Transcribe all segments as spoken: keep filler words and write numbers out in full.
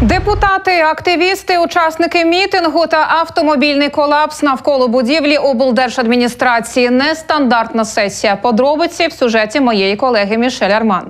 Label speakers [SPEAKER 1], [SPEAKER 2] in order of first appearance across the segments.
[SPEAKER 1] Депутати, активісти, учасники мітингу та автомобільний колапс навколо будівлі облдержадміністрації. Нестандартна сесія. Подробиці в сюжеті моєї колеги Мішель Арманд.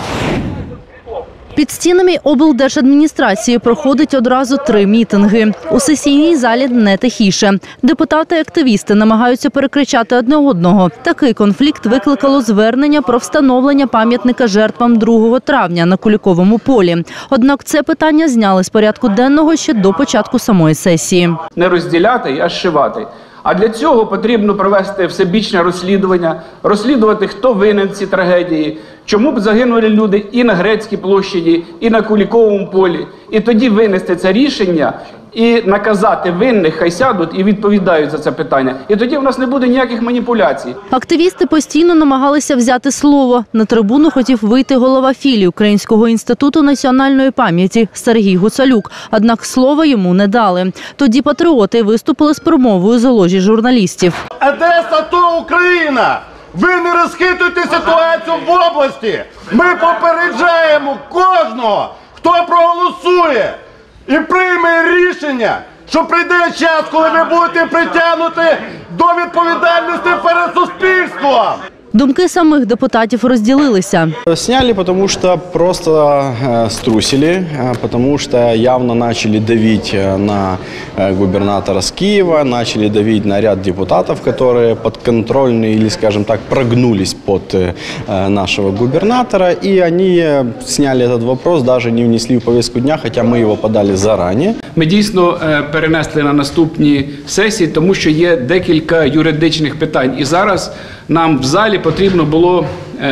[SPEAKER 2] Під стінами облдержадміністрації проходить одразу три мітинги. У сесійній залі не тихіше. Депутати і активісти намагаються перекричати одне одного. Такий конфлікт викликало звернення про встановлення пам'ятника жертвам другого травня на Куликовому полі. Однак це питання зняли з порядку денного ще до початку самої сесії.
[SPEAKER 3] Не розділяти, а зшивати. А для цього потрібно провести всебічне розслідування, розслідувати, хто винен в цій трагедії, чому б загинули люди і на Грецькій площаді, і на Куликовому полі. І тоді винести це рішення і наказати винних, хай сядуть і відповідають за це питання. І тоді в нас не буде ніяких маніпуляцій.
[SPEAKER 2] Активісти постійно намагалися взяти слово. На трибуну хотів вийти голова філії Українського інституту національної пам'яті Сергій Гуцалюк. Однак слова йому не дали. Тоді патріоти виступили з промовою з ложі журналістів.
[SPEAKER 4] Одеса – то Україна! Ви не розхитуйте ситуацію в області! Ми попереджаємо кожного, хто проголосує і прийме рішення, що прийде час, коли ви будете притягнуті до відповідальності перед суспільством.
[SPEAKER 2] Думки самих депутатів розділилися.
[SPEAKER 5] Сняли, потому что просто э, струсили, э, потому что явно начали давить на э, губернатора с Киева, начали давить на ряд депутатов, которые подконтрольны или, скажем так, прогнулись под э, нашего губернатора. И они сняли этот вопрос, даже не внесли в повестку дня, хотя мы его подали заранее.
[SPEAKER 3] Ми дійсно перенесли на наступні сесії, тому що є декілька юридичних питань. І зараз нам в залі потрібно було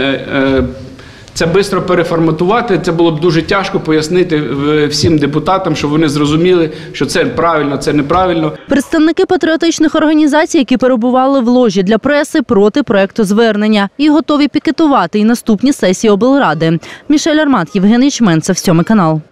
[SPEAKER 3] це швидко переформатувати. Це було б дуже тяжко пояснити всім депутатам, щоб вони зрозуміли, що це правильно, це неправильно.
[SPEAKER 2] Представники патріотичних організацій, які перебували в ложі для преси, проти проекту звернення і готові пікетувати і наступні сесії облради. Мішель Арманд, Євгеній Чменцев, сьомий канал.